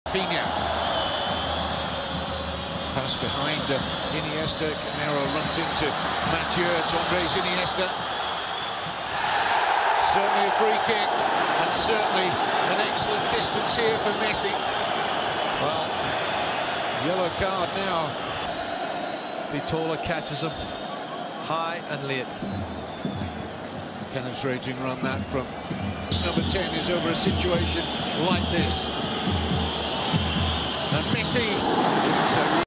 Rafinha. Pass behind Iniesta. Canero runs into Mathieu. It's Andres Iniesta. Certainly a free kick, and certainly an excellent distance here for Messi. Well, yellow card now. Vitola catches him high and late. Penetrating run that from number 10 is over a situation like this. And Messi